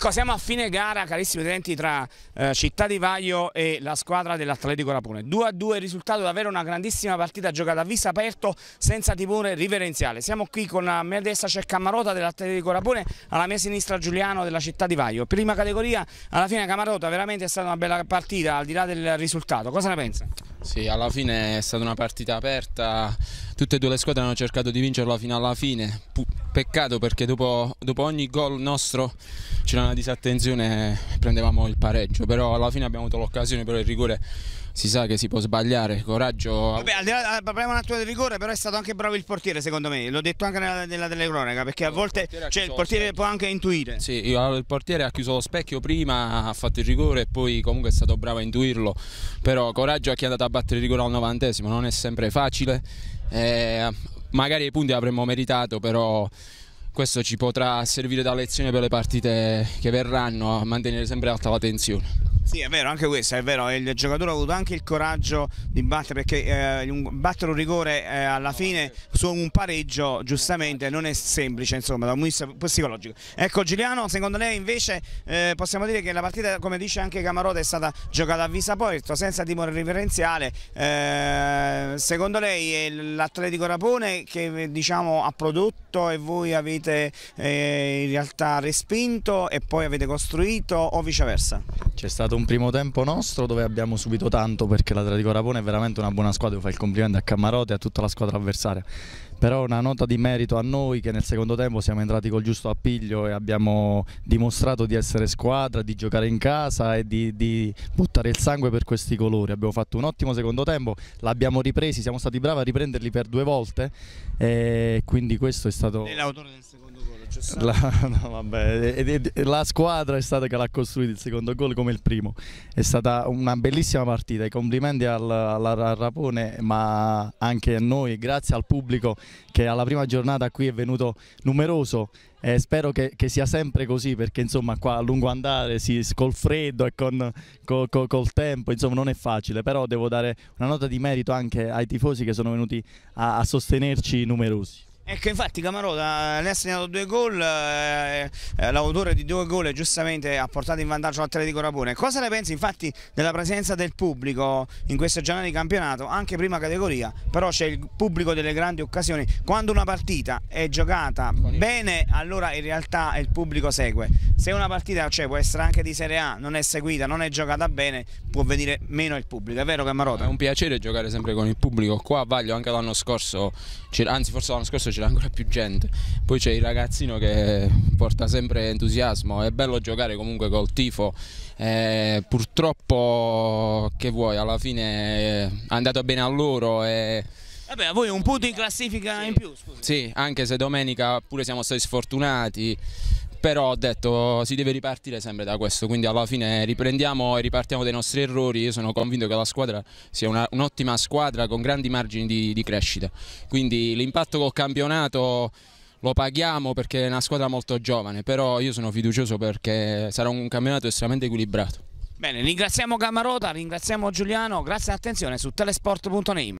Ecco, siamo a fine gara, carissimi utenti, tra Città di Vaio e la squadra dell'Atletico Rapone. 2-2 il risultato, davvero una grandissima partita giocata a viso aperto, senza timore riverenziale. Siamo qui con a mia destra c'è Camarota dell'Atletico Rapone, alla mia sinistra Giuliano della Città di Vaio. Prima categoria, alla fine Camarota, veramente è stata una bella partita, al di là del risultato. Cosa ne pensa? Sì, alla fine è stata una partita aperta, tutte e due le squadre hanno cercato di vincerla fino alla fine. Peccato perché dopo ogni gol nostro c'era una disattenzione e prendevamo il pareggio, però alla fine abbiamo avuto l'occasione, però il rigore si sa che si può sbagliare, coraggio. Vabbè, al di là, parliamo un attimo del rigore, però è stato anche bravo il portiere secondo me, l'ho detto anche nella telecronaca, perché a volte il portiere può anche intuire. Sì, il portiere ha chiuso lo specchio prima, ha fatto il rigore e poi comunque è stato bravo a intuirlo, però coraggio a chi è andato a battere il rigore al 90°, non è sempre facile, magari i punti avremmo meritato, però questo ci potrà servire da lezione per le partite che verranno, a mantenere sempre alta la tensione. Sì, è vero, anche questo è vero, il giocatore ha avuto anche il coraggio di battere, perché battere un rigore alla fine su un pareggio giustamente non è semplice, insomma, da un punto di vista psicologico. Ecco Giuliano, secondo lei invece possiamo dire che la partita, come dice anche Camarota, è stata giocata a viso aperto, senza timore riverenziale. Secondo lei è l'Atletico Rapone che diciamo ha prodotto e voi avete in realtà respinto e poi avete costruito, o viceversa? C'è stato un primo tempo nostro dove abbiamo subito tanto, perché l'Atletico Rapone è veramente una buona squadra, devo fare il complimento a Camarota e a tutta la squadra avversaria, però una nota di merito a noi che nel secondo tempo siamo entrati col giusto appiglio e abbiamo dimostrato di essere squadra, di giocare in casa e di buttare il sangue per questi colori. Abbiamo fatto un ottimo secondo tempo, l'abbiamo ripresi, siamo stati bravi a riprenderli per 2 volte e quindi questo è stato... Lei è l'autore del secondo gol, giusto? La squadra è stata che l'ha costruito il secondo gol come il primo. È stata una bellissima partita, i complimenti al Rapone ma anche a noi, grazie al pubblico che alla prima giornata qui è venuto numeroso. Spero che sia sempre così, perché insomma qua a lungo andare col freddo e col tempo insomma non è facile, però devo dare una nota di merito anche ai tifosi che sono venuti a sostenerci numerosi. Ecco, infatti Camarota ne ha segnato 2 gol, l'autore di 2 gol giustamente ha portato in vantaggio l'Atletico Rapone. Cosa ne pensi infatti della presenza del pubblico in queste giornate di campionato, anche prima categoria, però c'è il pubblico delle grandi occasioni, quando una partita è giocata bene allora in realtà il pubblico segue, se una partita può essere anche di Serie A, non è seguita, non è giocata bene, può venire meno il pubblico, è vero Camarota? È un piacere giocare sempre con il pubblico, qua a Vaglio anche l'anno scorso, anzi forse l'anno scorso c'era ancora più gente, poi c'è il ragazzino che porta sempre entusiasmo, è bello giocare comunque col tifo, purtroppo che vuoi, alla fine è andato bene a loro e... Vabbè, a voi un punto in classifica in più, scusa. Sì, anche se domenica pure siamo stati sfortunati, però ho detto si deve ripartire sempre da questo, quindi alla fine riprendiamo e ripartiamo dai nostri errori. Io sono convinto che la squadra sia un'ottima squadra con grandi margini di crescita, quindi l'impatto col campionato lo paghiamo perché è una squadra molto giovane, però io sono fiducioso perché sarà un campionato estremamente equilibrato. Bene, ringraziamo Camarota, ringraziamo Giuliano, grazie all'attenzione su telesport.net.